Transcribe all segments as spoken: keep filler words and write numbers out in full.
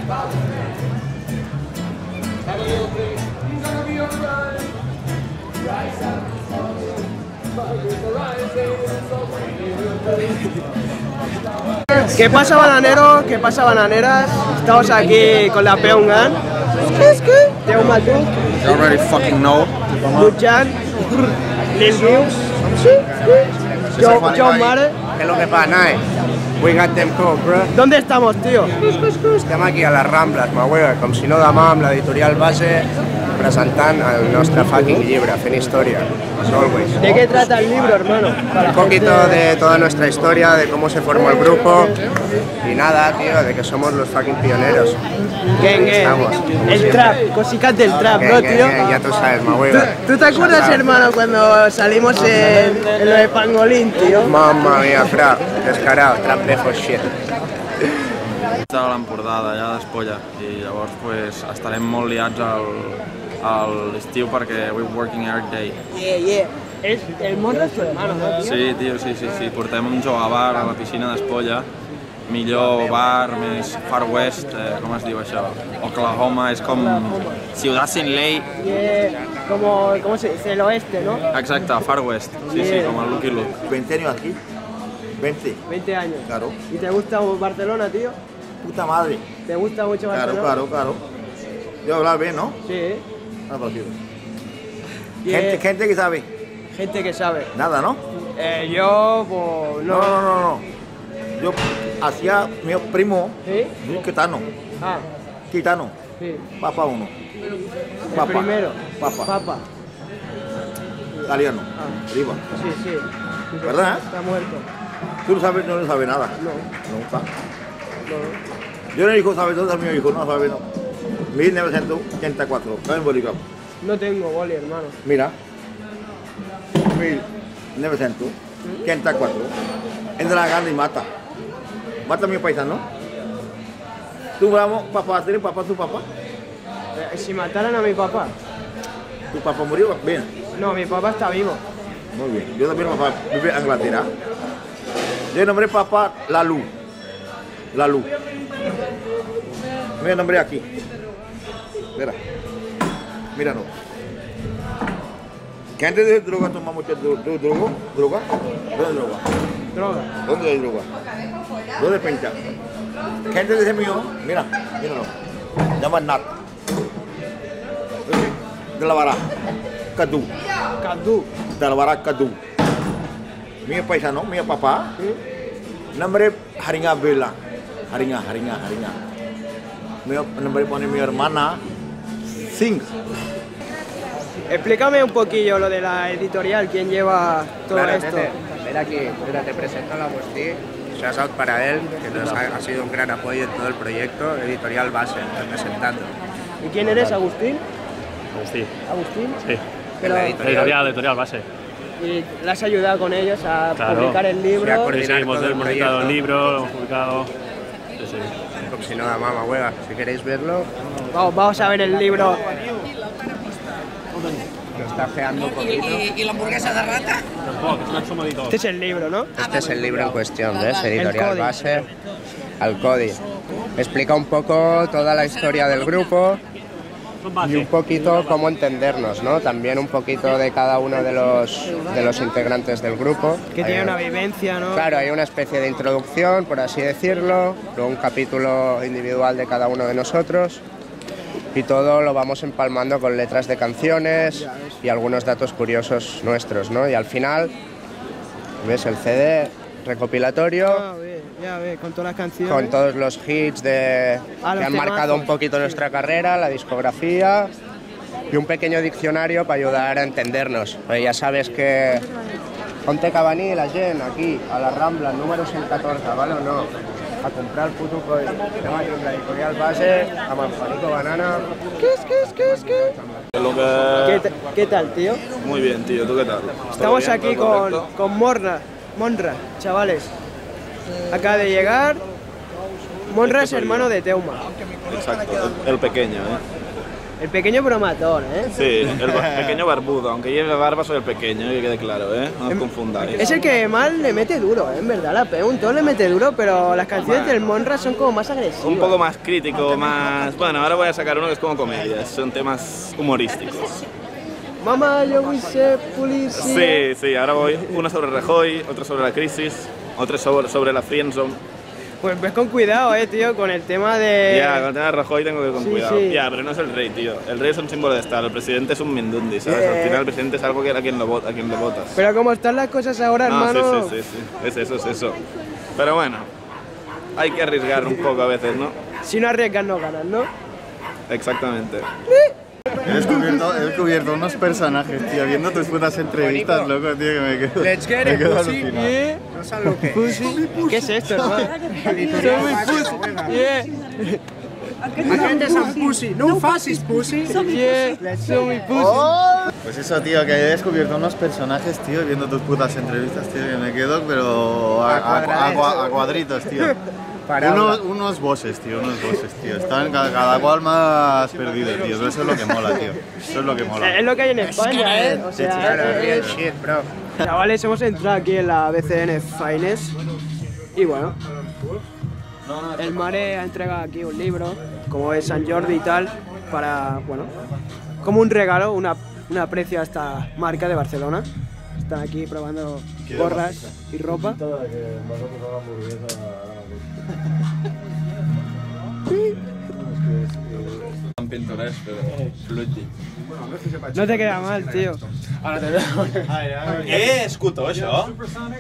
¿Qué pasa, bananero? ¿Qué pasa, bananeras? Estamos aquí con la Peungan. Teuma tú. You already fucking know. Luchan. Lil Gius. Joe, Joe Mare. ¿Qué es lo que pasa, eh? We got them cook, bro. ¿Dónde estamos, tío? Estem aquí a les Rambles, ma wea, com si no demà amb l'editorial Base presentant el nostre fucking llibre, fent història, as always. ¿De qué trata el libro, hermano? Para Un poquito de toda nuestra historia, de cómo se formó el grupo y nada, tío, de que somos los fucking pioneros. Gang, Estamos, gang. como El siempre. trap, cositas del trap, ¿no, Que- que- tío? que Ya tú sabes, ma ¿Tú, wea. tú te acuerdas, hermano, cuando salimos en, en lo de Pangolín, tío? Mamma mia, fra, descarado, trap de for shit. Estava a l'Empordà, d'allà d'Espolla, i llavors pues, estarem molt liats al, a l'estiu perquè we're working every day. Yeah, yeah. Es, el Monra es tu hermano, ¿no, tío? Sí, tio, sí, sí, sí. Portem un jogabar a la piscina d'Espolla, millor bar, més Far West, eh, com es diu això? Oklahoma, és com ciutat sin ley. Yeah. Como, ¿cómo se dice? El oeste, ¿no? Exacte, Far West, sí, sí, com el Lucky Luke. veinte años aquí. veinte. veinte años. Claro. ¿Y te gusta Barcelona, tío? Puta madre. ¿Te gusta mucho Claro, Barcelona? claro, claro. Yo hablar bien, ¿no? Sí. Ah, parecido. Y Gente, es- gente que sabe. gente que sabe. Nada, ¿no? Eh, yo, pues, No, no. no, no, no. Yo hacía mi primo, ¿Sí? un gitano, Ah, gitano, sí. papa uno, El Papa. primero. Papa. Papa. italiano, Ah. arriba. Sí, sí. ¿Verdad, eh? Está muerto. Tú no sabes, no sabes nada. No, Nunca. no. Yo no hijo sabe todo, es mi hijo no sabe, no. mil novecientos ochenta y cuatro, está en bolígrafo. No tengo boli, hermano. Mira, mil novecientos ochenta y cuatro, entra la gana y mata. Mata a mi paisano. Tú vamos, papá, ¿tienes papá, tu papá? Eh, si mataran a mi papá. Tu papá murió, bien, No, mi papá está vivo. muy bien. Yo también, papá, vive en Inglaterra. Yo nombré papá La Luz. La Luz. Me nombré aquí. Mira, mira, no. ¿Qué antes de droga toma mucha dro- dro- droga? ¿Droga? ¿Dónde hay droga? Droga. ¿Dónde hay droga? ¿Dónde pincha? ¿Qué antes de ese mío? Mira, míralo. Llama Nat. De la vara. Cadu. Candú. De la vara Cadu. Mi paisano, mi papá. Nombre Haringa Vela. Haringa, Haringa, Haringa. Mi nombre pone mi hermana Singh. Explícame un poquillo lo de la editorial, quién lleva todo Claro, esto. nene, ven aquí, mira, te presento a Agustí. Shout out para él, que nos ha, ha sido un gran apoyo en todo el proyecto. Editorial Base, representando. ¿Y quién eres, Agustín? Agustín, Agustín. sí. Pero, La Editorial, editorial base. y le has ayudado con ellos a Claro. publicar el Sí, a libro. Sí, sí, coordinar hemos, todo el hemos editado el proyecto. libro, hemos publicado. Sí, sí. Como si no da mama, hueva. Si queréis verlo, Vamos, vamos a ver el libro. lo está feando un poquito. Tampoco, es un exhumodito. Este es el libro, ¿no? Este es el libro en cuestión, ¿ves? Editorial Codi. Base, al Codi. Explica un poco toda la historia del grupo Son y base. un poquito cómo entendernos, ¿no? También un poquito de cada uno de los, de los integrantes del grupo. Que tiene Hay- una vivencia, ¿no? Claro, hay una especie de introducción, por así decirlo, luego un capítulo individual de cada uno de nosotros y todo lo vamos empalmando con letras de canciones y algunos datos curiosos nuestros, ¿no? Y al final, ves el C D recopilatorio Ah, ve, ya ve, con todas las canciones. con todos los hits de, Ah, que los han marcado temazos. un poquito nuestra carrera, la discografía y un pequeño diccionario para ayudar a entendernos. Pues ya sabes que ponte Cabaní, la gent, aquí, a la Rambla, número cent catorze, ¿vale o no? A comprar el puto coi. Estem aquí amb l'editorial Base, amb el Fanico Banana. ¿Qué es, qué es, qué es, qué es? Lo que... ¿Qué, ta- qué tal, tío? Muy bien, tío, ¿tú qué tal? Estamos ¿Todo bien? aquí ¿Todo con, correcto? con Monra, Monra, chavales. Acaba de llegar. Monra es Este soy hermano yo. de Teuma. Exacto, el, el pequeño, ¿eh? El pequeño bromatón, ¿eh? Sí, el ba- pequeño barbudo, aunque lleve barba soy el pequeño, que quede claro, ¿eh? No os confundáis. Es el que más le mete duro, ¿eh? En verdad, la Peun, todo le mete duro, pero las canciones del Monra son como más agresivas. Un poco más crítico, más... Bueno, ahora voy a sacar uno que es como comedia, son temas humorísticos. Mamá, yo voy a ser policía. Sí, sí, ahora voy uno sobre Rajoy, otro sobre la crisis, otro sobre, sobre la friendzone. Pues ves con cuidado, eh, tío, con el tema de... Ya, con el tema de Rajoy tengo que ir con Sí, cuidado. sí. Ya, pero no es el rey, tío. El rey es un símbolo de Estado, el presidente es un mindundi, ¿sabes? Al Eh. final el presidente es algo que a quien lo, vot- a quien lo votas. Pero como están las cosas ahora, No, hermano... sí, sí, sí, sí, es eso, es eso. Pero bueno, hay que arriesgar un poco a veces, ¿no? Si no arriesgas, no ganas, ¿no? Exactamente. He descubierto, he descubierto unos personajes, tío, viendo tus putas entrevistas, loco, tío, que me quedo, Let's get me it, quedo pussy. alucinado. Yeah. No sabes lo que es. Pussy. ¿Qué es esto, hermano? Editorial Vasca, Yeah. Agentes and pussy. No fascist pussy. Yeah. Soy muy pussy. Pues eso, tío, que he descubierto unos personajes, tío, viendo tus putas entrevistas, tío, que me quedo, pero a, a- a- a- a cuadritos, tío. Unos, unos bosses, tío, unos bosses, tío. Están cada, cada cual más perdido, tío. Pero eso es lo que mola, tío. Eso es lo que mola. Es lo que hay en España, ¿eh? O sea, Claro, real es- shit, bro. Chavales, hemos entrado aquí en la B C N Finest y bueno, el Mare ha entregado aquí un libro, como es San Jordi y tal, para, bueno, como un regalo, una, un aprecio a esta marca de Barcelona. Están aquí probando gorras y ropa. Tan pintores, pero fluti. No te queda mal, tío. Eh, escuto això?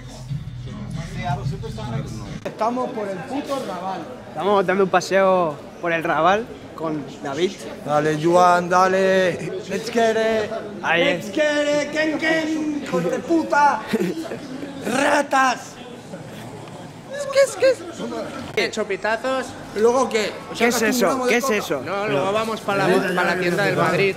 Estamos por el puto Raval. Estamos dando un paseo por el Raval con David. Dale, Juan, dale. Let's get it. Ahí Let's es. get it. Ken, Ken. Hijos de puta. Ratas. ¿Qué? ¿Chopitazos? ¿Y luego qué? O sea, ¿Qué es que eso? acumulamos ¿Qué de es coca. eso? No, luego vamos para la, pa la tienda del Madrid.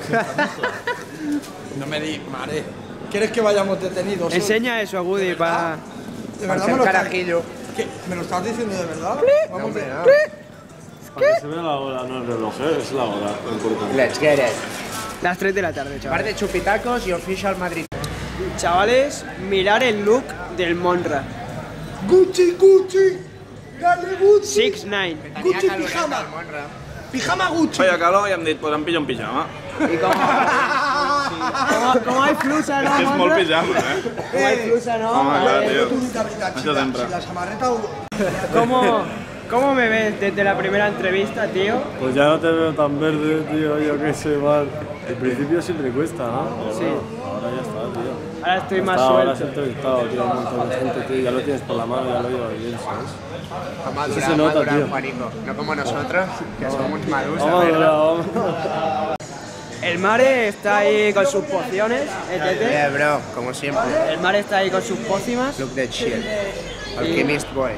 No me di, madre. ¿Quieres que vayamos detenidos? Enseña eso, Woody, para... ¿De verdad Hacer me lo estás carajillo. ¿Qué? ¿Me lo estás diciendo de verdad? Vamos, Hombre, no. Para que se vea la hora, no el reloj, ¿eh? Es la hora. importante. Let's get it. Las tres de la tarde, Par chavales. de chupitacos y official Madrid. Chavales, mirar el look del Monra. Gucci, Gucci. Dale, Gucci. six nine. Gucci pijama. Pijama Gucci. Feia calor i em dit, pues em pillo un pijama. Y como... como, como hay flusa, ¿no, És molt Monra? pijama, eh? Como hay flusa, ¿no? Home, clar, Eh, tio. Túnica, veritat, Això sempre. si la samarreta o... ¿Cómo, ¿Cómo me ves desde la primera entrevista, tío? Pues ya no te veo tan verde, tío, yo qué sé, mal. Al principio siempre cuesta, ¿no? Pero Sí. bueno, ahora ya está, tío. Ahora estoy más Hasta ahora has suelto. entrevistado, tío, a un montón de gente, tío, ya lo tienes por la mano, ya lo llevas bien, ¿sabes? A madurar, Eso se nota, madurar, tío. Juanico. No como nosotros, que somos madus, Vamos, ¿verdad? vamos. El Mare está ahí con sus pociones, ¿eh, Tete? Yeah, bro, como siempre. El Mare está ahí con sus pócimas. Look that shit. Alchemist Boys.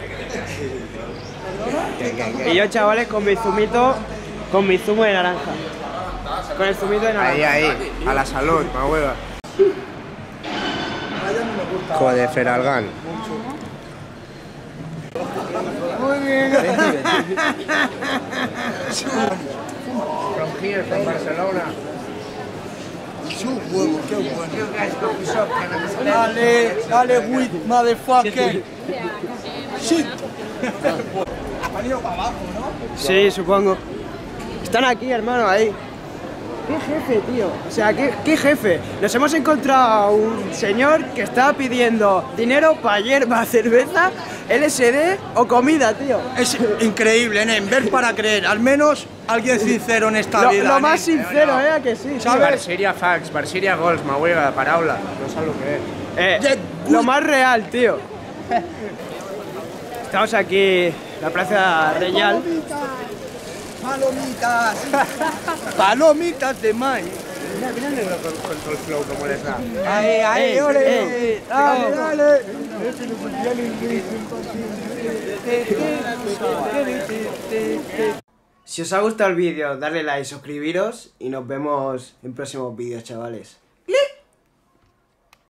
Gang, gang, gang. Y yo, chavales, con mi zumito, con mi zumo de naranja. Con el zumito de naranja. Ahí, ahí, a la salud, ma hueva. Joder, Feralgán. Muy bien. From here, from Barcelona. Su huevo, qué bueno. You guys coffee shop, can I just let Dale, dale, weed, motherfucker. Shit. Han ido para abajo, ¿no? Sí, supongo. Están aquí, hermano, ahí. ¿Qué jefe, tío? O sea, ¿qué, qué jefe? Nos hemos encontrado a un señor que estaba pidiendo dinero para hierba, cerveza, L S D o comida, tío. Es increíble, nen, ver para creer. Al menos alguien sincero en esta Lo, vida. lo más nen. sincero, ¿eh? Que sí, ¿Sabes? Barsiria Fax, Barsiria Gols, ma hueva, paraula. No sabes lo que es. Eh, Get lo más real, tío. Estamos aquí en la Plaza Real. Palomitas. Palomitas de maíz. Mira, mira el negro con, con todo el flow, como les da. Ahí, ahí, Ey, ole. ey, Dale, vamos. dale. Si os ha gustado el vídeo, darle like, suscribiros y nos vemos en próximos vídeos, chavales.